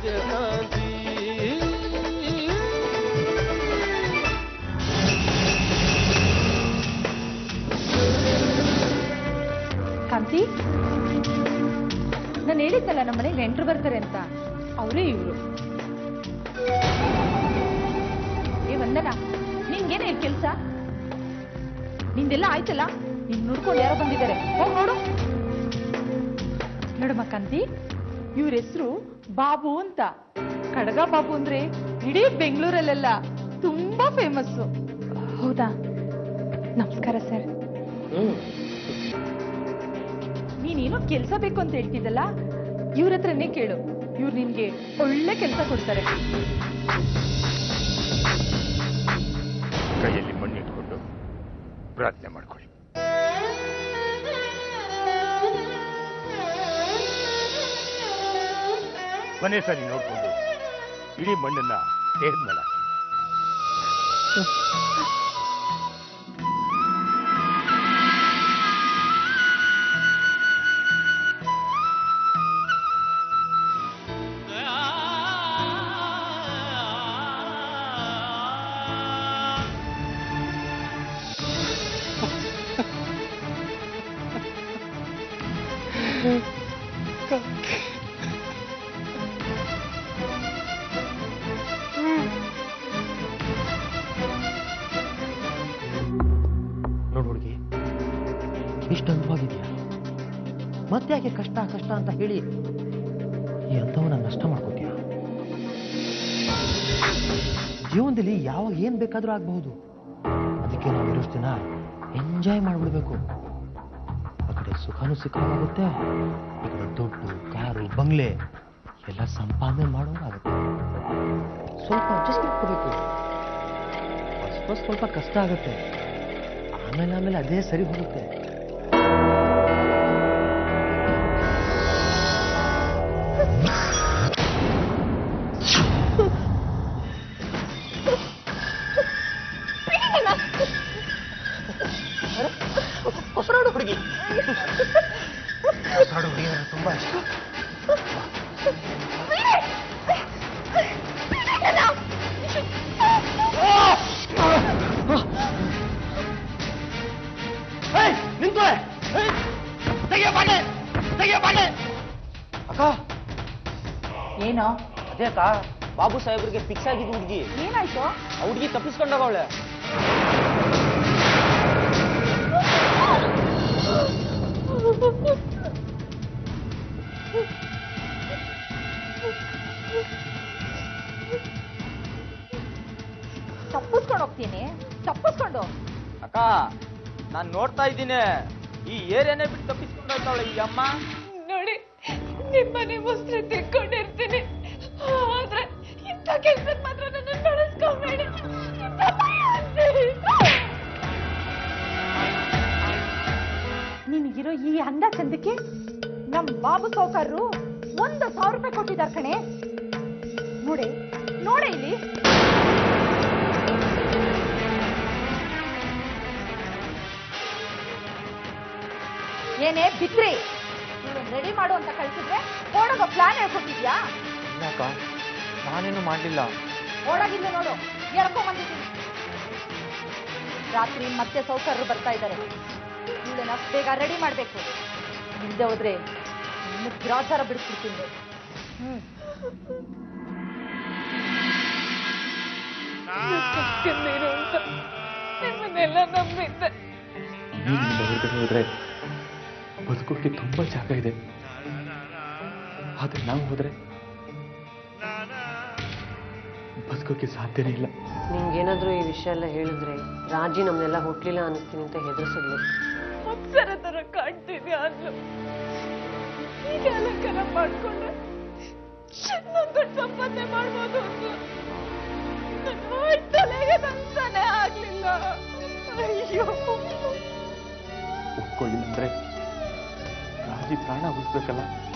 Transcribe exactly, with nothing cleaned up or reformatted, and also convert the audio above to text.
ಸೂರ್ಯಕಾಂತಿ ಕಾಂತಿ, ನಾನು ಹೇಳಿದ್ದಲ್ಲ ನಮ್ಮ ಮನೆಗೆ ನೆಂಟರು ಬರ್ತಾರೆ ಅಂತ, ಅವರೇ ಇವರು. ಏ ವಂದನಾ, ನಿಂಗೇನೇ ಕೆಲ್ಸ? ನಿಂದೆಲ್ಲ ಆಯ್ತಲ್ಲ, ನಿನ್ ನೋಡ್ಕೊಂಡು ಯಾರೋ ಬಂದಿದ್ದಾರೆ, ಹೋಗ್ ನೋಡು. ನೋಡಮ್ಮ ಕಾಂತಿ, ಇವ್ರ ಹೆಸರು ಬಾಬು ಅಂತ. ಕಡಗ ಬಾಬು ಅಂದ್ರೆ ಇಡೀ ಬೆಂಗಳೂರಲ್ಲೆಲ್ಲ ತುಂಬಾ ಫೇಮಸ್. ಹೌದಾ? ನಮಸ್ಕಾರ ಸರ್. ನೀನೇನೋ ಕೆಲ್ಸ ಬೇಕು ಅಂತ ಹೇಳ್ತಿದ್ದಲ್ಲ, ಇವ್ರ ಹತ್ರನೇ ಕೇಳು, ಇವ್ರು ನಿನ್ಗೆ ಒಳ್ಳೆ ಕೆಲಸ ಕೊಡ್ತಾರೆ. ಕೈಯಲ್ಲಿ ಮಣ್ಣಿಟ್ಕೊಂಡು ಪ್ರಾರ್ಥನೆ ಮಾಡ್ಕೊಳ್ಳಿ. ಕೊನೆ ಸರಿ ನೋಡ್ಕೊಂಡು ಇಡೀ ಮಣ್ಣನ್ನ ದೇಹದ ಮೇಲೆ ನೋಡು ಹುಡುಗಿ, ಇಷ್ಟು ಅನುಭವಾಗಿದೆಯಾ? ಮತ್ತೆ ಯಾಕೆ ಕಷ್ಟ ಕಷ್ಟ ಅಂತ ಹೇಳಿ ಈ ಅಂಥವನ್ನ ನಷ್ಟ ಮಾಡ್ಕೋತೀಯ? ಜೀವನದಲ್ಲಿ ಯಾವಾಗ ಏನ್ ಬೇಕಾದ್ರೂ ಆಗಬಹುದು. ಅದಕ್ಕೆ ನಾವು ಇರೋಷ್ಟು ದಿನ ಎಂಜಾಯ್ ಮಾಡ್ಬಿಡ್ಬೇಕು. ಆ ಕಡೆ ಸುಖನೂ ಸಿಕ್ಕಾಗುತ್ತೆ, ಈ ಕಡೆ ದುಡ್ಡು, ಕಾರು, ಬಂಗ್ಲೆ ಎಲ್ಲ ಸಂಪಾದನೆ ಮಾಡೋದಾಗುತ್ತೆ. ಸ್ವಲ್ಪ ಅಡ್ಜಸ್ಟ್ ಮಾಡ್ಕೋಬೇಕು. ಫಸ್ಟ್ ಸ್ವಲ್ಪ ಕಷ್ಟ ಆಗುತ್ತೆ, ಆಮೇಲೆ ಆಮೇಲೆ ಅದೇ ಸರಿ ಹೋಗುತ್ತೆ. ಹೊಸರಾಡು ಹುಡುಗಿ ಹೊಸರಾಡು ಹುಡುಗಿ ನನಗೆ ತುಂಬಾ ಇಷ್ಟ. ಅಕ್ಕ, ಏನೋ? ಅದೇ ಅಕ್ಕ, ಬಾಬು ಸಾಹೇಬ್ರಿಗೆ ಫಿಕ್ಸ್ ಆಗಿದ್ದು ಹುಡುಗಿ. ಏನಾಯ್ತು? ಆ ಹುಡುಗಿ ತಪ್ಪಿಸ್ಕೊಂಡಾಗ ಅವಳೆ. ತಪ್ಪಿಸ್ಕೊಂಡು ಹೋಗ್ತೀನಿ, ತಪ್ಪಿಸ್ಕೊಂಡು. ಅಕ್ಕ, ನಾನ್ ನೋಡ್ತಾ ಇದ್ದೀನಿ, ಈ ಏರಿಯಾನೇ ಬಿಟ್ಟು ತಪ್ಪಿಸ್ಕೊಂಡು ಹೋಗ್ತಾವಳೆ ಈ ಅಮ್ಮ. ನೋಡಿ, ನಿಮ್ಮನೆ ಮುಸ್ತ್ರಿ ತಿಳ್ಕೊಂಡಿರ್ತೀನಿ, ಆದ್ರೆ ಇಂಥ ಕೆಲ್ಸಕ್ಕೆ ಮಾತ್ರ ನನ್ನ ನಡೆಸ್ಕೊಬೇಡಿ. ನಿನಗಿರೋ ಈ ಅಂದ ಚಂದಕ್ಕೆ ನಮ್ ಬಾಬು ಸಾವುಕಾರರು ಒಂದು ಸಾವಿರ ರೂಪಾಯಿ ಕೊಟ್ಟಿದ್ದಾರೆ ಕಣೆ. ನೋಡೆ ನೋಡೆ ಇಲ್ಲಿ. ಏನೇ ಬಿತ್ರಿ, ರೆಡಿ ಮಾಡು ಅಂತ ಕಳ್ಸಿದ್ರೆ ಓಡೋಗೋ ಪ್ಲಾನ್ ಹೇಳ್ಕೊಟ್ಟಿದ್ಯಾ? ನಾನೇನು ಮಾಡ್ಲಿಲ್ಲ. ಓಡಾಗಿಲ್ಲ ನೋಡು, ಎಳ್ಕೊಂಡ್ ಬಂದಿದ್ದೀನಿ. ರಾತ್ರಿ ಮತ್ತೆ ಸೌಕರ್ಯರು ಬರ್ತಾ ಇದ್ದಾರೆ, ಇವಳನ್ನ ಬೇಗ ರೆಡಿ ಮಾಡ್ಬೇಕು. ಇಲ್ಲದೆ ಹೋದ್ರೆ ಇನ್ನು ಗ್ರಾಚಾರ ಬಿಡಿಸ್ಬಿಡ್ತೀನಿ. ಹ್ಮ್ ನಿಮ್ಮನ್ನೆಲ್ಲ ನಂಬಿದ್ದೆ. ಹೊರಗಡೆ ಹೋದ್ರೆ ಬದುಕೋಕೆ ತುಂಬಾ ಜಾಗ ಇದೆ, ಆದ್ರೆ ನಾವು ಹೋದ್ರೆ ಬದುಕೋಕೆ ಸಾಧ್ಯನೇ ಇಲ್ಲ. ನಿಂಗೇನಾದ್ರೂ ಈ ವಿಷಯ ಎಲ್ಲ ಹೇಳಿದ್ರೆ ರಾಜಿ ನಮ್ನೆಲ್ಲ ಹುಟ್ಲಿಲ್ಲ ಅನಿಸ್ತೀನಿ ಅಂತ ಹೆದರ್ಸಿದ್ಲು. ಅಪ್ಸರ ತರ ಕಾಣ್ತಿದ್ಯಾ ಅಂದ್ಲು. ಈಗ ಅಲಂಕಾರ ಮಾಡ್ಕೊಂಡ್ರೆ ದುಡ್ಡು ಸಂಪಾದನೆ ಮಾಡ್ಬೋದು ಅಂದ್ಲು. ತಲೆಗೆ ಬಂತಾನೆ ಆಗ್ಲಿಲ್ಲ. ಅಯ್ಯೋ, ಒಪ್ಕೊಳ್ಳಿಲ್ಲ ಅಂದ್ರೆ ರಾಜಿ ಪ್ರಾಣ ಉಳಿಸ್ಬೇಕಲ್ಲ.